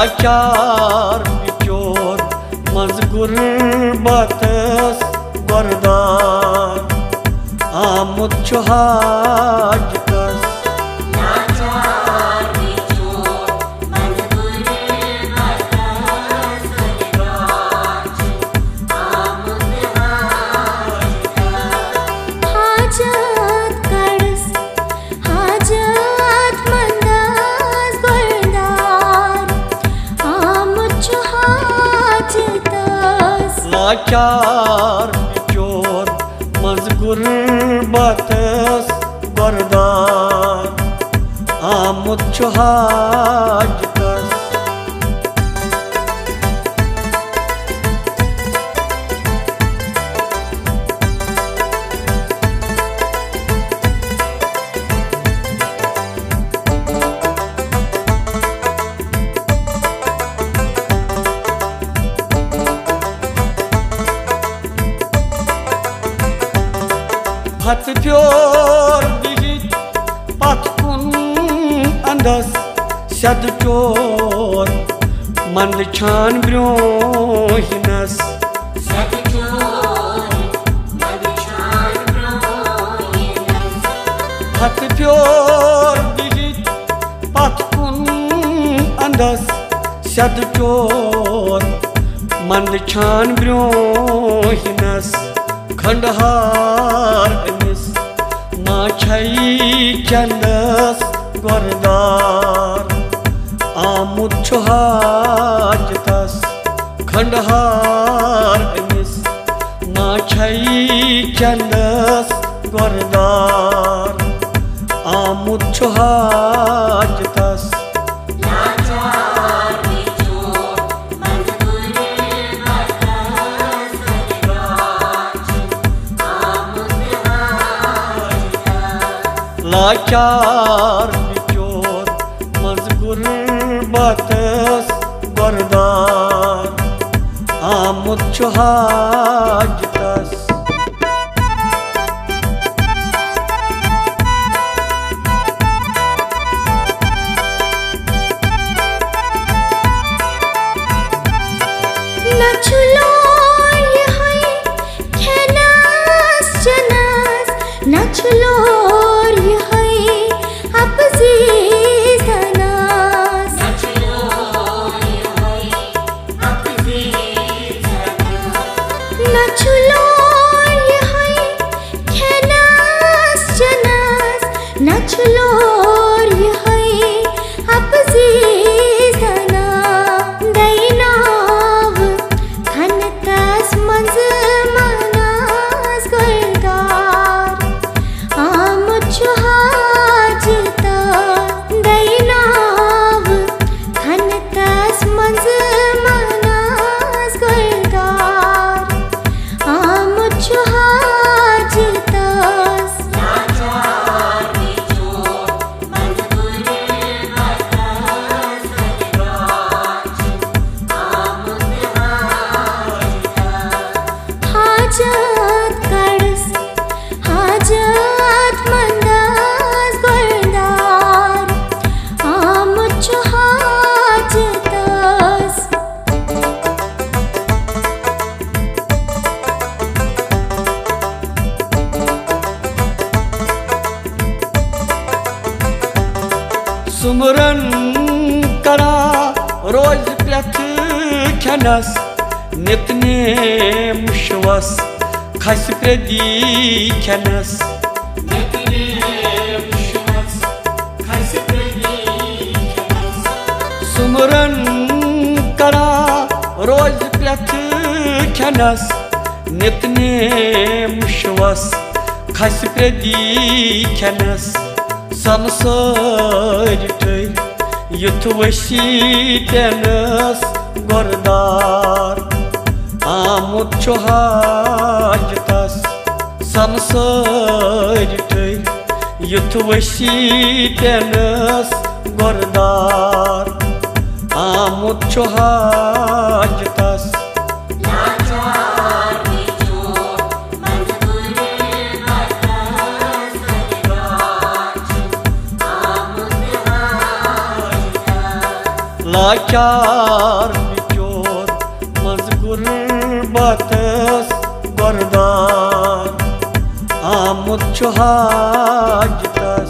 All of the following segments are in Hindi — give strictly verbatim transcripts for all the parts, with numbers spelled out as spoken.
लाचार बिचोर मज गुरबतस बरदार आमुद हाजतस लाचार बिचोर मज गुरबतस बरदार आमुद हाजतस हाजत करस हाजत मंदस बरदार आमुद हाजतस लाचार बिचोर मज गुरबतस बरदार आमुद हाजतस हथ प्योर बिहित पथ कुन अंदस सद चोर मंद छान ब्रोहिनस सद चोर मंद छान ब्रोहिनस हथ प्योर बिहित पथ कुन अंदस सद चोर मंद छान ब्रोहिनस खंडहार अमिस ना छई चंदस गोरदार आमुद हाजतस खंडहार अमिस ना छई चंदस गोरदार आमुद हाजतस लाचार बिचोर मज गुरबतस बरदार आमुद हाजतस लाचार बिचोर मज गुरबतस बरदार आमुद हाजतस नचलोर है खेनास जनस नचलोर है अपजीज धनस नचलोर है अपजीज धनस नचलोर है खेनास जनस नचलोर है अपजीज धनस दैनाव खनतस मंज मनस गुरदार आमुद हाजतस दैनाव खनतस मंज मनस गुरदार आमुद हाजतस लाचार बिचोर मज गुरबतस बरदार आमुद हाजतस हाजत करस हाजत मंदस बरदार आमुद हाजतस सुमरन करा रोज प्रथ खनस नितने मुशवस खस प्रदी खनस नितने मुशवस खस प्रदी खनस सुमरन करा रोज प्रथ खनस नितने मुशवस खस प्रदी खनस समसर युथ वशीतनस गोरदार आमुद हाजतस समसर युथ वशीतनस गोरदार आमुद हाजतस लाचार बिचोर मज गुरबतस बरदार आमुद हाजतस लाचार बिचोर मज गुरबतस बरदार आमुद छु हाजतस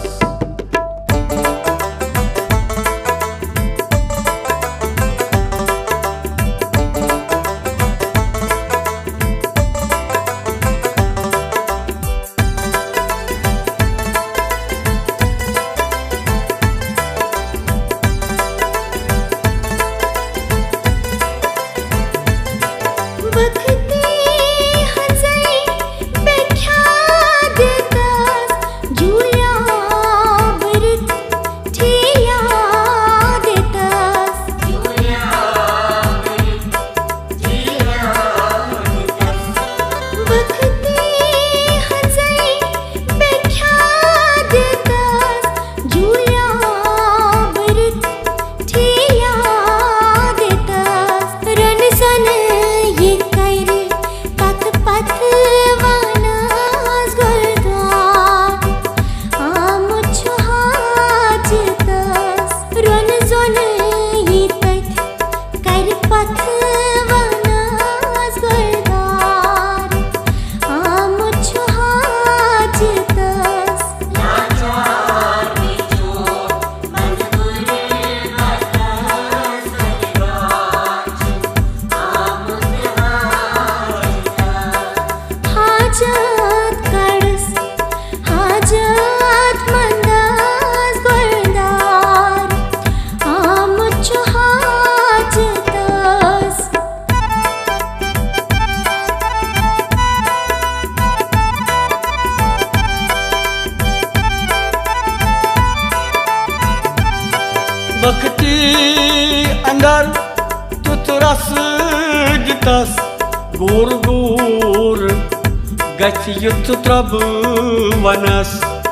बखती अंदर तुतरस जितस गुर गुर गच युत त्रब वनस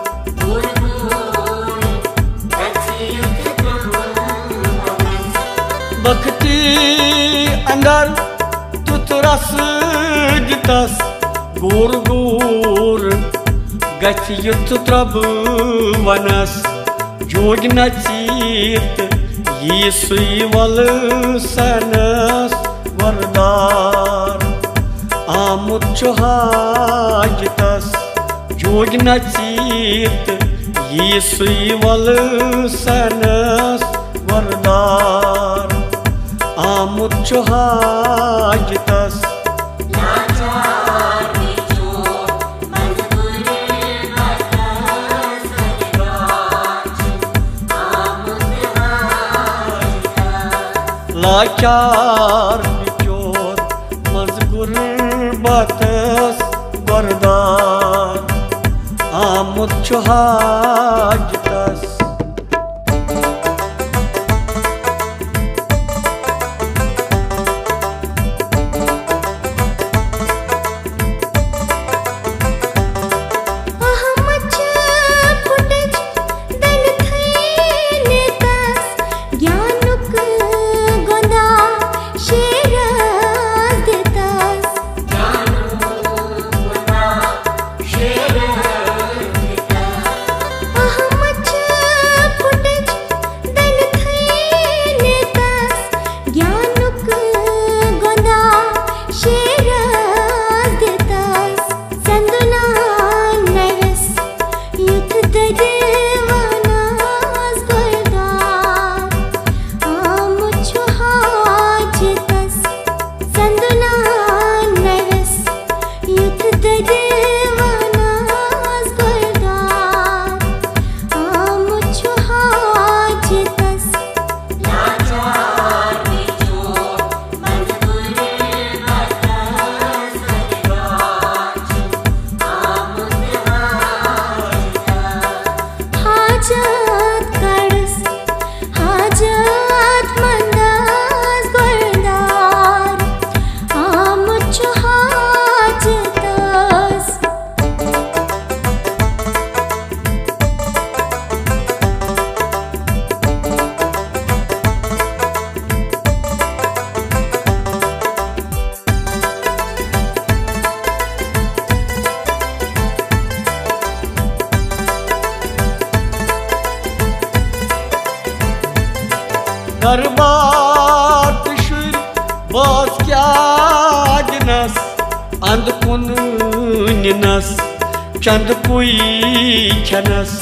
बखती अंदर तुतरस जितस गुर गुर गच युत त्रब वनस जोग नचीत यीसुई वल सनस वरदार आमुद छु हाजतस जोग नचीत यीसुई वल सनस वरदार आमुद छु हाजतस लाचार बिचोर मज गुरबतस बरदार आमुद छु हाजतस दरबार अंधकुन निनस चंद पुई खनस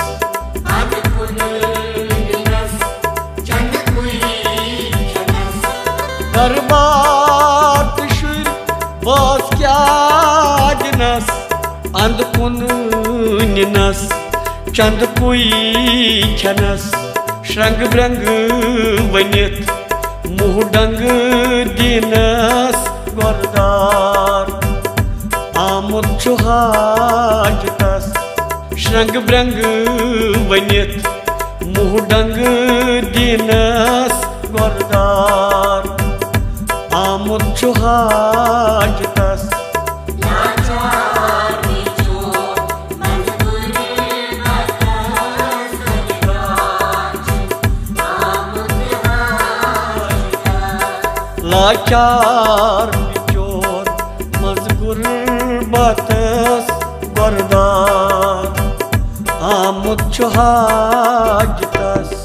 दरबार तुशुर बस क्या दिनस अंधकुन निनस चंद पुई खनस श्रंग ब्रंग वनित मुह डंग दिनस गोरदार आमुद चुहाजतस श्रंग ब्रंग वनित मुह डंग दिनस गोरदार आमुद चुहाजतस लाचार बिचोर मजगुर बतस गोरदार आमुद चुहाजतस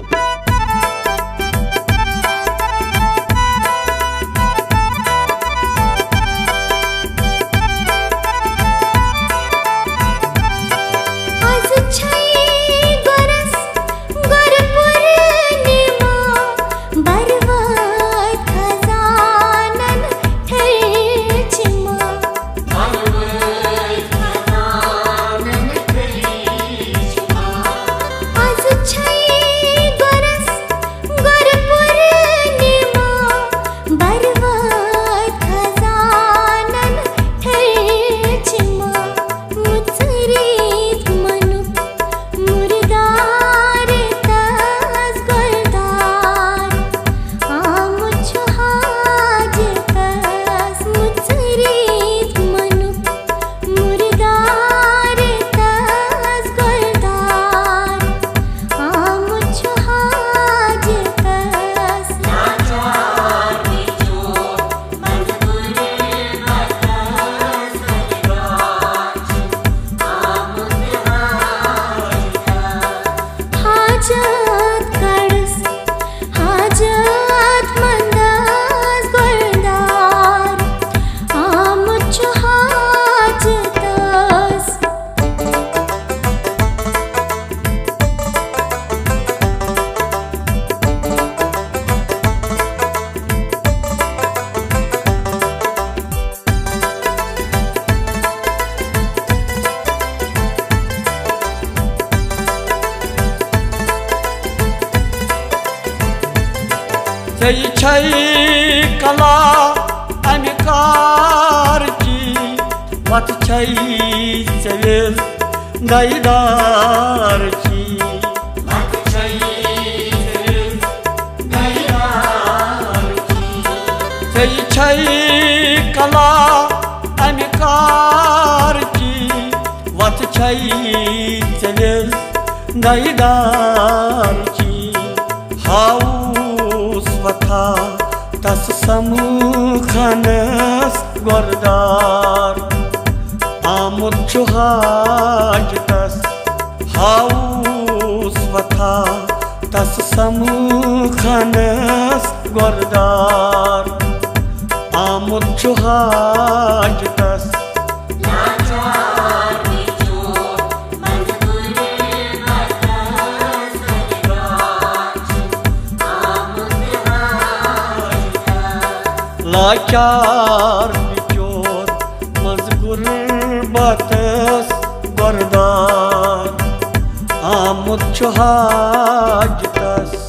सही छई कला अनकार की मत छई सवेल दाईदार की मत छई सवेल दाईदार की सही छई कला अनकार की मत छई सवेल दाईदार की हाउ वथा तस समुखनस गोरदार आमुद चुहाजतस हाउस वथा तस समुखनस गोरदार आमुद चुहाजतस लाचार बिचोर मजगुर बतस गोरदार आमुद चुहाजतस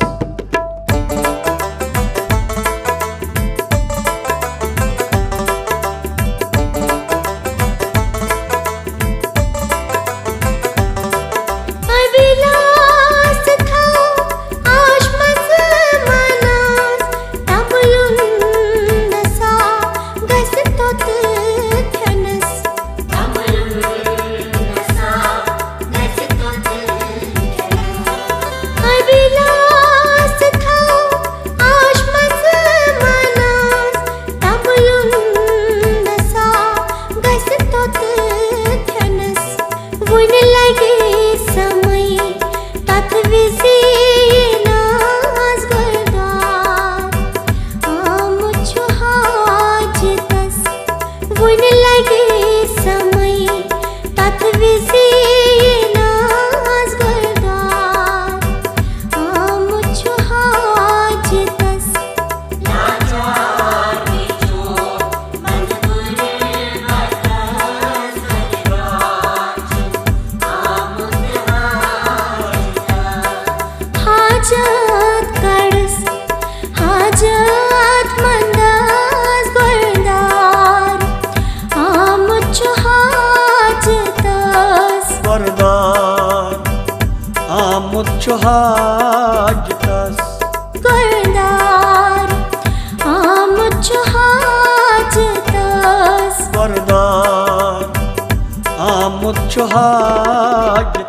अभिलाष था आशमत मनास तबलुन नसा गस तोत थनस तबलुन नसा गस तोत थनस अभिलाष था आशमत मनास तबलुन नसा गस तोत थनस वन लगे समय तथ विसेनास गोरदार आमुद चुहाजतस वन लगे आमुद छु हाजतस गर्दार आमुद छु हाजतस गर्दार आमुद छु हाजतस